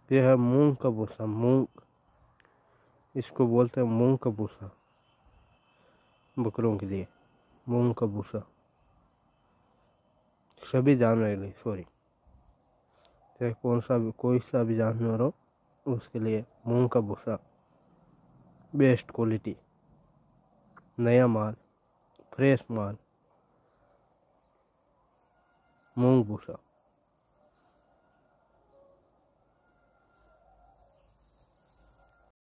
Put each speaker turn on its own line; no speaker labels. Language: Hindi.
यह है मूंग का भूसा। मूंग, इसको बोलते हैं मूंग का भूसा, बकरों के लिए मूंग का भूसा, सभी जानवर के लिए, सॉरी, चाहे कोई सा भी जानवर हो उसके लिए मूंग का भूसा बेस्ट क्वालिटी, नया माल, फ्रेश माल, मूंग भूसा।